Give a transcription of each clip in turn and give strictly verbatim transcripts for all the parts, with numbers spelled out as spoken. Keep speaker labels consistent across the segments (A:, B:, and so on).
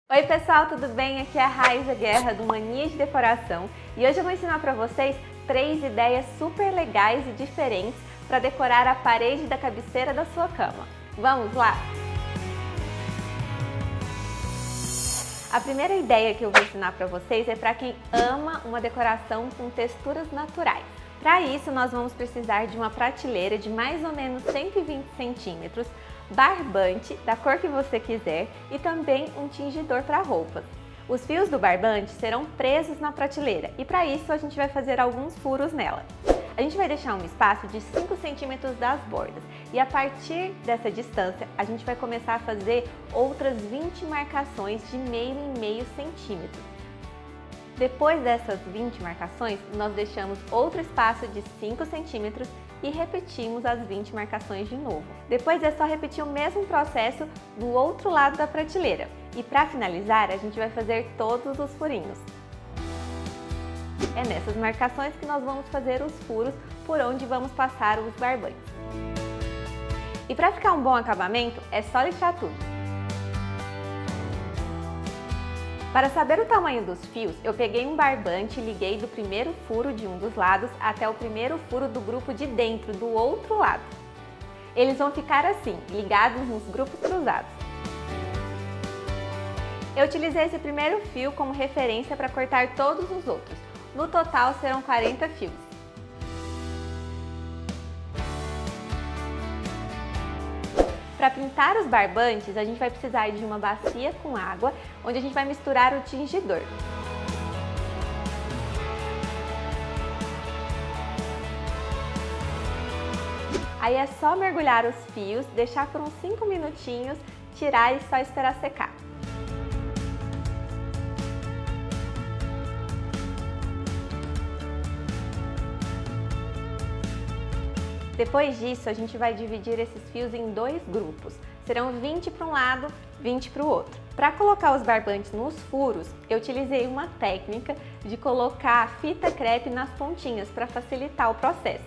A: Oi pessoal, tudo bem? Aqui é a Raíza Guerra do Mania de Decoração e hoje eu vou ensinar para vocês três ideias super legais e diferentes para decorar a parede da cabeceira da sua cama. Vamos lá? A primeira ideia que eu vou ensinar para vocês é para quem ama uma decoração com texturas naturais. Para isso, nós vamos precisar de uma prateleira de mais ou menos cento e vinte centímetros, barbante da cor que você quiser e também um tingidor para roupas. Os fios do barbante serão presos na prateleira e para isso a gente vai fazer alguns furos nela. A gente vai deixar um espaço de cinco centímetros das bordas e a partir dessa distância a gente vai começar a fazer outras vinte marcações de meio em meio centímetro. Depois dessas vinte marcações, nós deixamos outro espaço de cinco centímetros e repetimos as vinte marcações de novo. Depois é só repetir o mesmo processo do outro lado da prateleira. E para finalizar, a gente vai fazer todos os furinhos. É nessas marcações que nós vamos fazer os furos por onde vamos passar os barbantes. E para ficar um bom acabamento, é só lixar tudo. Para saber o tamanho dos fios, eu peguei um barbante e liguei do primeiro furo de um dos lados até o primeiro furo do grupo de dentro, do outro lado. Eles vão ficar assim, ligados nos grupos cruzados. Eu utilizei esse primeiro fio como referência para cortar todos os outros. No total serão quarenta fios. Para pintar os barbantes, a gente vai precisar de uma bacia com água, onde a gente vai misturar o tingidor. Aí é só mergulhar os fios, deixar por uns cinco minutinhos, tirar e só esperar secar. Depois disso, a gente vai dividir esses fios em dois grupos. Serão vinte para um lado, vinte para o outro. Para colocar os barbantes nos furos, eu utilizei uma técnica de colocar a fita crepe nas pontinhas para facilitar o processo.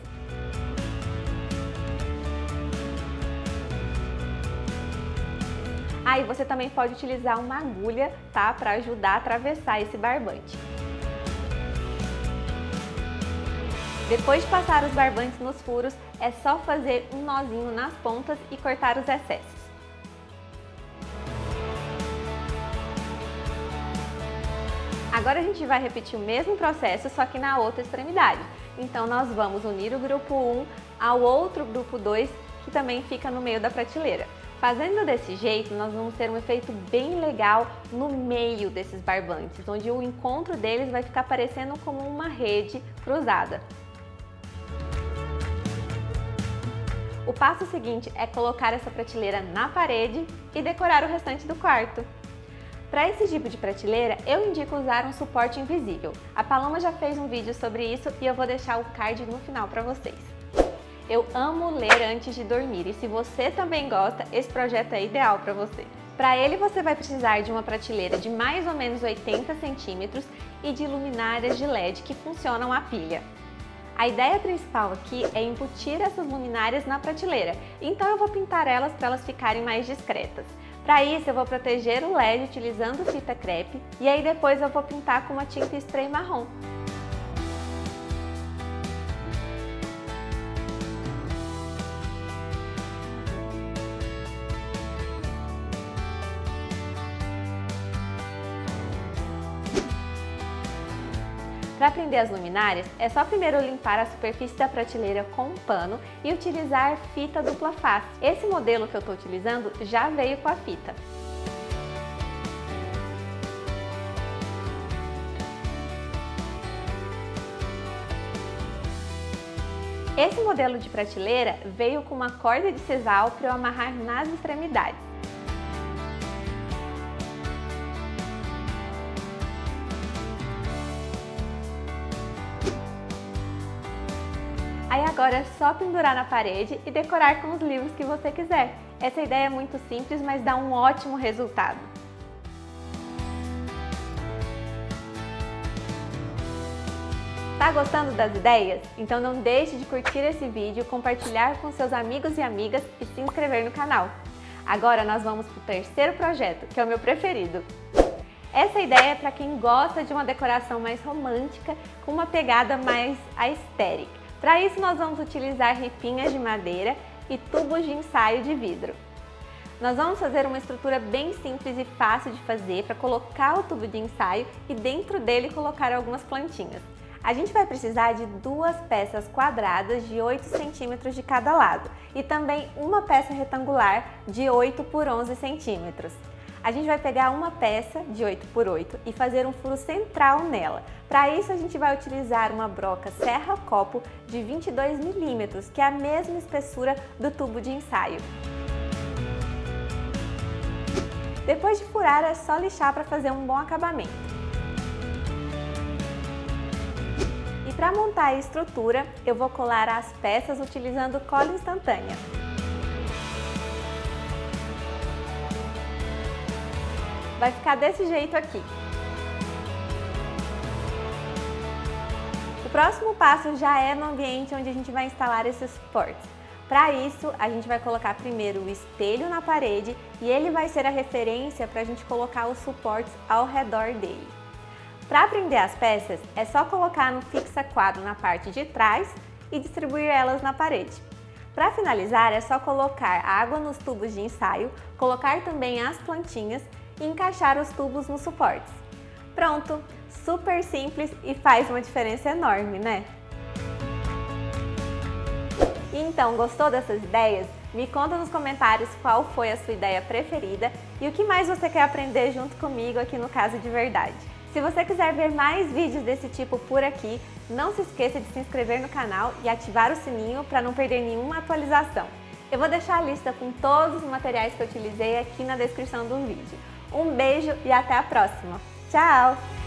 A: Aí você também pode utilizar uma agulha, tá, para ajudar a atravessar esse barbante. Depois de passar os barbantes nos furos, é só fazer um nozinho nas pontas e cortar os excessos. Agora a gente vai repetir o mesmo processo, só que na outra extremidade. Então nós vamos unir o grupo um ao outro grupo dois, que também fica no meio da prateleira. Fazendo desse jeito, nós vamos ter um efeito bem legal no meio desses barbantes, onde o encontro deles vai ficar parecendo como uma rede cruzada. O passo seguinte é colocar essa prateleira na parede e decorar o restante do quarto. Para esse tipo de prateleira, eu indico usar um suporte invisível. A Paloma já fez um vídeo sobre isso e eu vou deixar o card no final para vocês. Eu amo ler antes de dormir e se você também gosta, esse projeto é ideal para você. Para ele, você vai precisar de uma prateleira de mais ou menos oitenta centímetros e de luminárias de L E D que funcionam a pilha. A ideia principal aqui é embutir essas luminárias na prateleira, então eu vou pintar elas para elas ficarem mais discretas. Para isso eu vou proteger o L E D utilizando fita crepe e aí depois eu vou pintar com uma tinta spray marrom. Para prender as luminárias, é só primeiro limpar a superfície da prateleira com um pano e utilizar fita dupla face. Esse modelo que eu estou utilizando já veio com a fita. Esse modelo de prateleira veio com uma corda de sisal para eu amarrar nas extremidades. Aí agora é só pendurar na parede e decorar com os livros que você quiser. Essa ideia é muito simples, mas dá um ótimo resultado. Tá gostando das ideias? Então não deixe de curtir esse vídeo, compartilhar com seus amigos e amigas e se inscrever no canal. Agora nós vamos para o terceiro projeto, que é o meu preferido. Essa ideia é para quem gosta de uma decoração mais romântica, com uma pegada mais aesthetic. Para isso nós vamos utilizar ripinhas de madeira e tubos de ensaio de vidro. Nós vamos fazer uma estrutura bem simples e fácil de fazer para colocar o tubo de ensaio e dentro dele colocar algumas plantinhas. A gente vai precisar de duas peças quadradas de oito centímetros de cada lado e também uma peça retangular de oito por onze centímetros. A gente vai pegar uma peça de oito por oito e fazer um furo central nela. Para isso a gente vai utilizar uma broca serra-copo de vinte e dois milímetros, que é a mesma espessura do tubo de ensaio. Depois de furar é só lixar para fazer um bom acabamento. E para montar a estrutura eu vou colar as peças utilizando cola instantânea. Vai ficar desse jeito aqui. O próximo passo já é no ambiente onde a gente vai instalar esses suportes. Para isso, a gente vai colocar primeiro o espelho na parede e ele vai ser a referência para a gente colocar os suportes ao redor dele. Para prender as peças, é só colocar no fixa-quadro na parte de trás e distribuir elas na parede. Para finalizar, é só colocar água nos tubos de ensaio, colocar também as plantinhas e encaixar os tubos nos suportes. Pronto! Super simples e faz uma diferença enorme, né? Então, gostou dessas ideias? Me conta nos comentários qual foi a sua ideia preferida e o que mais você quer aprender junto comigo aqui no Casa de Verdade. Se você quiser ver mais vídeos desse tipo por aqui, não se esqueça de se inscrever no canal e ativar o sininho para não perder nenhuma atualização. Eu vou deixar a lista com todos os materiais que eu utilizei aqui na descrição do vídeo. Um beijo e até a próxima! Tchau!